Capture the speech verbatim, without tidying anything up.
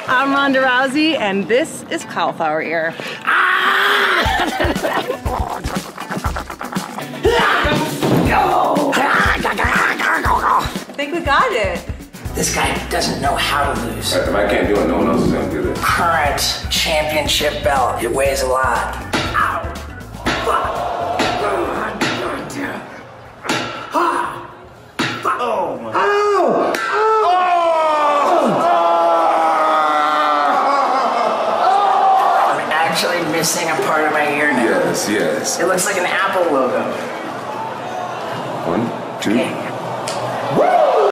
I'm Rhonda Rousey, and this is Cauliflower Ear. I think we got it. This guy doesn't know how to lose. If I can't do it, no one else is gonna do it. Current championship belt. It weighs a lot. Ow. Oh. Oh. I'm actually missing a part of my ear now. Yes, yes. It looks like an Apple logo. One, two. Okay. Woo!